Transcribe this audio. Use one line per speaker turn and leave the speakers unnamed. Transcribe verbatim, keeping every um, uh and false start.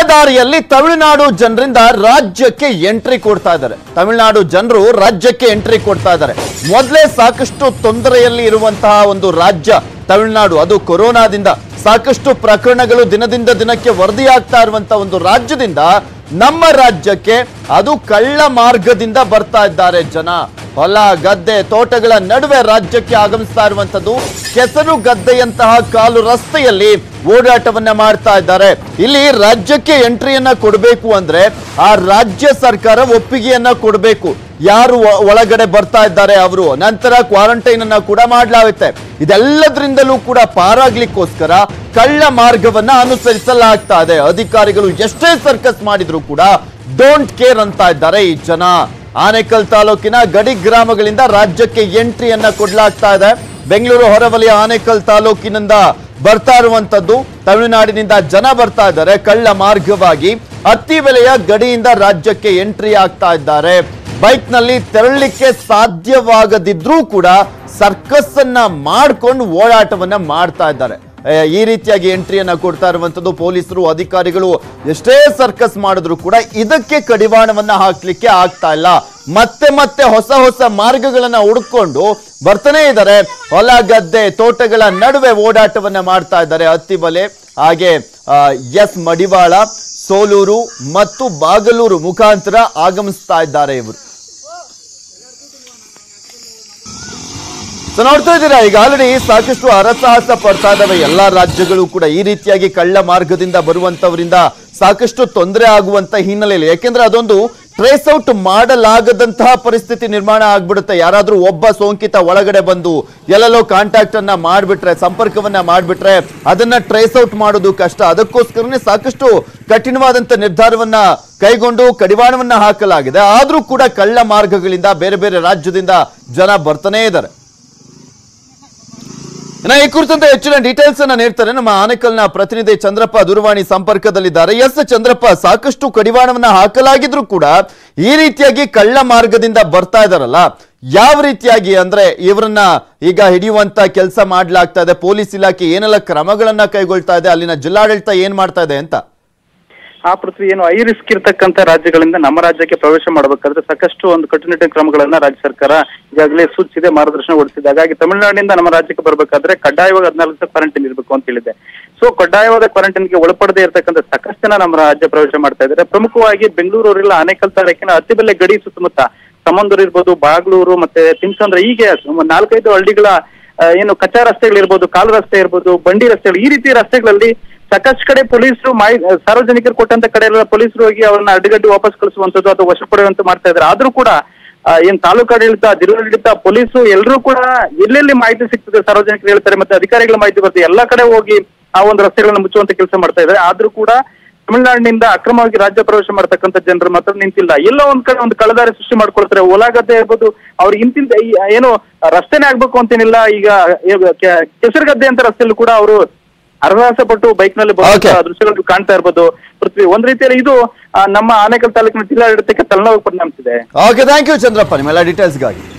ದಾರಿಯಲ್ಲಿ ತಮಿಳುನಾಡು ಜನರಿಂದ ರಾಜ್ಯಕ್ಕೆ ಎಂಟ್ರಿ ಕೊಡ್ತಾ ಇದ್ದಾರೆ ತಮಿಳುನಾಡು ಜನರು ರಾಜ್ಯಕ್ಕೆ ಎಂಟ್ರಿ ಕೊಡ್ತಾ ಇದ್ದಾರೆ ಮೊದಲೇ ಸಾಕಷ್ಟು ತೊಂದರೆಯಲ್ಲಿ ಇರುವಂತಹ ಒಂದು ರಾಜ್ಯ ತಮಿಳುನಾಡು ಅದು ಕೊರೋನಾದಿಂದ ಸಾಕಷ್ಟು ಪ್ರಕರಣಗಳು ದಿನದಿಂದ ದಿನಕ್ಕೆ ವರದಿಯಾಗ್ತಾ ಇರುವಂತ ಒಂದು ರಾಜ್ಯದಿಂದ ನಮ್ಮ ರಾಜ್ಯಕ್ಕೆ ಅದು ಕಳ್ಳ ಮಾರ್ಗದಿಂದ ಬರ್ತಾ ಇದ್ದಾರೆ ಜನ ಹೊಲ ಗದ್ದೆ ತೋಟಗಳ ನಡುವೆ ರಾಜ್ಯಕ್ಕೆ ಆಗಮಿಸ್ತಾ ಇರುವಂತದ್ದು ಕೆಸರು ಗದ್ದೆಯಂತಹ ಕಾಲು ರಸ್ತೆಯಲ್ಲಿ ಓಡಾಟವನ್ನ ಮಾಡ್ತಾ ಇದ್ದಾರೆ ಇಲ್ಲಿ ರಾಜ್ಯಕ್ಕೆ ಎಂಟ್ರಿಯನ್ನ ಕೊಡಬೇಕು ಅಂದ್ರೆ ಆ ರಾಜ್ಯ ಸರ್ಕಾರ ಒಪ್ಪಿಗೆಯನ್ನ ಕೊಡಬೇಕು ಯಾರು ಒಳಗಡೆ ಬರ್ತಾ ಇದ್ದಾರೆ ಅವರು ನಂತರ ಕ್ವಾರಂಟೈನ್ ಅನ್ನ ಕೂಡ ಮಾಡಲಾಗುತ್ತೆ ಇದೆಲ್ಲದರಿಂದಲೂ ಕೂಡ ಪಾರಾಗ್ಲಿಕ್ಕೋಸ್ಕರ ಕಳ್ಳ ಮಾರ್ಗವನ್ನ ಅನುಸರಿಸಲಾಗ್ತಾ ಇದೆ ಅಧಿಕಾರಿಗಳು ಎಷ್ಟೇ ಸರ್ಕಸ್ ಮಾಡಿದ್ರು ಕೂಡ ಡೋಂಟ್ ಕೇರ್ ಅಂತ ಇದ್ದಾರೆ ಈ ಜನ ಆನೇಕಲ್ ತಾಲೂಕಿನ ಗಡಿ ಗ್ರಾಮಗಳಿಂದ ರಾಜ್ಯಕ್ಕೆ ಎಂಟ್ರಿಯನ್ನ ಕೊಡಲಾಗ್ತಾ ಇದೆ ಬೆಂಗಳೂರು ಹೊರವಲಯ ಆನೇಕಲ್ ತಾಲೂಕಿನಿಂದ ಬರ್ತಾ ಇರುವಂತದ್ದು ತಮಿಳುನಾಡಿನಿಂದ ಜನ ಬರ್ತಾ ಇದ್ದಾರೆ ಕಳ್ಳ ಮಾರ್ಗವಾಗಿ ಅತಿ ಬೆಲೆಯ ಗಡಿಯಿಂದ ರಾಜ್ಯಕ್ಕೆ ಎಂಟ್ರಿ ಆಗ್ತಾ ಇದ್ದಾರೆ ಬೈಕ್ ನಲ್ಲಿ ತೆರಳಲಿಕ್ಕೆ ಸಾಧ್ಯವಾಗದಿದ್ರೂ ಕೂಡ ಸರ್ಕಸ್ ಅನ್ನ ಮಾಡ್ಕೊಂಡು ಓಡಾಟವನ್ನ ಮಾಡ್ತಾ ಇದ್ದಾರೆ ಈ ರೀತಿಯಾಗಿ ಎಂಟ್ರಿಯನ್ನ ಕೊಡ್ತಾ ಇರುವಂತದ್ದು ಪೊಲೀಸರು ಅಧಿಕಾರಿಗಳು ಎಷ್ಟೇ ಸರ್ಕಸ್ ಮಾಡಿದ್ರು ಕೂಡ ಇದಕ್ಕೆ ಕಡಿವಾಣವನ್ನ ಹಾಕ್ಲಿಕ್ಕೆ ಆಗ್ತಾ ಇಲ್ಲ ಮತ್ತೆ ಮತ್ತೆ ಹೊಸ ಹೊಸ ಮಾರ್ಗಗಳನ್ನ ಹುಡುಕೊಂಡು ಬರ್ತಾನೆ ಇದ್ದಾರೆ ಹೊಲ ಗದ್ದೆ ತೋಟಗಳ ನಡುವೆ ಓಡಾಟವನ್ನ ಮಾಡ್ತಾ ಇದ್ದಾರೆ ಅತ್ತಿಬಲೆ ಹಾಗೆ ಎಸ್ ಮಡಿವಾಳ ಸೋಲೂರು ಮತ್ತು ಬಾಗಲೂರು ಮುಖಾಂತರ ಆಗಮಿಸ್ತಾ ಇದ್ದಾರೆ ಇವರು ನೋಡ್ತಾ ಇದ್ದೀರಾ ಈಗ ಆಲ್ರೆಡಿ ಸಾಕಷ್ಟು ಹರಸಾಹಸ ಪಡ್ತಾ ಇದ್ದಾವೆ ಎಲ್ಲಾ ರಾಜ್ಯಗಳು ಕೂಡ ಈ ರೀತಿಯಾಗಿ ಕಳ್ಳ ಮಾರ್ಗದಿಂದ ಬರುವಂತವರಿಂದ ಸಾಕಷ್ಟು ತೊಂದರೆ ಆಗುವಂತ ಹಿನ್ನೆಲೆಯಲ್ಲಿ ಯಾಕೆಂದ್ರೆ ಅದೊಂದು ಟ್ರೇಸ್ ಔಟ್ ಮಾಡಲಾಗದಂತಹ ಪರಿಸ್ಥಿತಿ ನಿರ್ಮಾಣ ಆಗ್ಬಿಡುತ್ತೆ ಯಾರಾದ್ರೂ ಒಬ್ಬ ಸೋಂಕಿತ ಒಳಗಡೆ ಬಂದು ಎಲ್ಲೆಲ್ಲೋ ಕಾಂಟ್ಯಾಕ್ಟ್ ಅನ್ನ ಮಾಡ್ಬಿಟ್ರೆ ಸಂಪರ್ಕವನ್ನ ಮಾಡ್ಬಿಟ್ರೆ ಅದನ್ನ ಟ್ರೇಸ್ ಔಟ್ ಮಾಡೋದು ಕಷ್ಟ ಅದಕ್ಕೋಸ್ಕರನೇ ಸಾಕಷ್ಟು ಕಠಿಣವಾದಂತ ನಿರ್ಧಾರವನ್ನ ಕೈಗೊಂಡು ಕಡಿವಾಣವನ್ನ ಹಾಕಲಾಗಿದೆ ಆದ್ರೂ ಕೂಡ ಕಳ್ಳ ಮಾರ್ಗಗಳಿಂದ ಬೇರೆ ಬೇರೆ ರಾಜ್ಯದಿಂದ ಜನ ಬರ್ತಾನೆ ಇದ್ದಾರೆ ಈ ಕುರಿತಂತೆ ಹೆಚ್ಚಿನ ಡೀಟೇಲ್ಸ್ ಅನ್ನ ನೀಡ್ತಾರೆ ನಮ್ಮ ಆನೇಕಲ್ನ ಪ್ರತಿನಿಧಿ ಚಂದ್ರಪ್ಪ ದೂರವಾಣಿ ಸಂಪರ್ಕದಲ್ಲಿದ್ದಾರೆ ಎಸ್ ಚಂದ್ರಪ್ಪ ಸಾಕಷ್ಟು ಕಡಿವಾಣವನ್ನ ಹಾಕಲಾಗಿದ್ರು ಕೂಡ ಈ ರೀತಿಯಾಗಿ ಕಳ್ಳ ಮಾರ್ಗದಿಂದ ಬರ್ತಾ ಇದಾರಲ್ಲ ಯಾವ ರೀತಿಯಾಗಿ ಅಂದ್ರೆ ಇವರನ್ನ ಈಗ ಹಿಡಿಯುವಂತ ಕೆಲಸ ಮಾಡ್ಲಾಗ್ತಾ ಇದೆ ಪೊಲೀಸ್ ಇಲಾಖೆ ಏನೆಲ್ಲ ಕ್ರಮಗಳನ್ನ ಕೈಗೊಳ್ತಾ ಇದೆ ಅಲ್ಲಿನ ಜಿಲ್ಲಾಡಳಿತ ಏನ್ ಮಾಡ್ತಾ ಇದೆ ಅಂತ
ಆ ಪೃಥ್ವಿ ಏನು ಐ ರಿಸ್ಕ್ ಇರ್ತಕ್ಕಂಥ ರಾಜ್ಯಗಳಿಂದ ನಮ್ಮ ರಾಜ್ಯಕ್ಕೆ ಪ್ರವೇಶ ಮಾಡಬೇಕಾದ್ರೆ ಸಾಕಷ್ಟು ಒಂದು ಕಟ್ಟುನಿಟ್ಟಿನ ಕ್ರಮಗಳನ್ನ ರಾಜ್ಯ ಸರ್ಕಾರ ಈಗಾಗಲೇ ಸೂಚಿಸಿದೆ ಮಾರ್ಗದರ್ಶನ ಹೊರಡಿಸಿದೆ ಹಾಗಾಗಿ ತಮಿಳುನಾಡಿನಿಂದ ನಮ್ಮ ರಾಜ್ಯಕ್ಕೆ ಬರಬೇಕಾದ್ರೆ ಕಡ್ಡಾಯವಾಗಿ ಹದಿನಾಲ್ಕು ದಿವಸ ಕ್ವಾರಂಟೈನ್ ಇರಬೇಕು ಅಂತ ಹೇಳಿದೆ ಸೊ ಕಡ್ಡಾಯವಾದ ಕ್ವಾರಂಟೈನ್ಗೆ ಒಳಪಡದೇ ಇರತಕ್ಕಂಥ ಸಾಕಷ್ಟು ಜನ ನಮ್ಮ ರಾಜ್ಯ ಪ್ರವೇಶ ಮಾಡ್ತಾ ಇದ್ದಾರೆ ಪ್ರಮುಖವಾಗಿ ಬೆಂಗಳೂರಿನ ಆನೇಕಲ್ ತಾಲೂಕಿನ ಅತಿಬೆಲೆ ಗಡಿ ಸುತ್ತಮುತ್ತ ಸಮಂದೂರು ಇರ್ಬೋದು ಬಾಗ್ಲೂರು ಮತ್ತೆ ತಿಮ್ಸಂದ್ರ ಹೀಗೆ ನಾಲ್ಕೈದು ಹಳ್ಳಿಗಳ ಏನು ಕಚ್ಚಾ ರಸ್ತೆಗಳಿರ್ಬೋದು ಕಾಲು ರಸ್ತೆ ಇರ್ಬೋದು ಬಂಡಿ ರಸ್ತೆಗಳು ಈ ರೀತಿ ರಸ್ತೆಗಳಲ್ಲಿ ಸಾಕಷ್ಟು ಕಡೆ ಪೊಲೀಸರು ಮಾಹಿತಿ ಸಾರ್ವಜನಿಕರು ಕೊಟ್ಟಂತ ಕಡೆ ಎಲ್ಲ ಪೊಲೀಸರು ಹೋಗಿ ಅವ್ರನ್ನ ಅಡ್ಡಗಡ್ಡಿ ವಾಪಸ್ ಕಳಿಸುವಂತದ್ದು ಅಥವಾ ವಶ ಪಡೆಯುವಂತ ಮಾಡ್ತಾ ಇದ್ದಾರೆ ಆದ್ರೂ ಕೂಡ ಏನ್ ತಾಲೂಕು ಆಡಳಿತ ಜಿಲ್ಲಾಡಳಿತ ಪೊಲೀಸರು ಎಲ್ಲರೂ ಕೂಡ ಎಲ್ಲೆಲ್ಲಿ ಮಾಹಿತಿ ಸಿಗ್ತದೆ ಸಾರ್ವಜನಿಕರು ಹೇಳ್ತಾರೆ ಮತ್ತೆ ಅಧಿಕಾರಿಗಳ ಮಾಹಿತಿ ಬರ್ತದೆ ಎಲ್ಲಾ ಕಡೆ ಹೋಗಿ ಆ ಒಂದು ರಸ್ತೆಗಳನ್ನ ಮುಚ್ಚುವಂತ ಕೆಲಸ ಮಾಡ್ತಾ ಇದ್ದಾರೆ ಆದ್ರೂ ಕೂಡ ತಮಿಳುನಾಡಿನಿಂದ ಅಕ್ರಮವಾಗಿ ರಾಜ್ಯ ಪ್ರವೇಶ ಮಾಡ್ತಕ್ಕಂಥ ಜನರು ಮಾತ್ರ ನಿಂತಿಲ್ಲ ಎಲ್ಲೋ ಒಂದ್ ಕಡೆ ಒಂದು ಕಳದಾರಿ ಸೃಷ್ಟಿ ಮಾಡ್ಕೊಳ್ತಾರೆ ಹೊಲಗದ್ದೆ ಇರ್ಬೋದು ಅವ್ರಿಗೆ ಇಂತಿಂತ ಏನು ರಸ್ತೆನೇ ಆಗ್ಬೇಕು ಅಂತೇನಿಲ್ಲ ಈಗ ಕೆಸರುಗದ್ದೆ ಅಂತ ರಸ್ತೆಯಲ್ಲೂ ಕೂಡ ಅವರು ಹರಸಾಹಸ ಪಟ್ಟು ಬೈಕ್ ನಲ್ಲಿ ದೃಶ್ಯಗಳು ಕಾಣ್ತಾ ಇರ್ಬೋದು ಪೃಥ್ವಿ ಒಂದ್ ರೀತಿಯಲ್ಲಿ ಇದು ನಮ್ಮ ಆನೇಕಲ್ ತಾಲೂಕಿನ ಜಿಲ್ಲಾಡಳಿತಕ್ಕೆ ತಲೆನೋವು ಪರಿಣಾಮಿಸಿದೆ
ಓಕೆ ಥ್ಯಾಂಕ್ ಯು ಚಂದ್ರಪ್ಪ ನಿಮ್ಮೆಲ್ಲ ಡೀಟೇಲ್ಸ್ಗಾಗಿ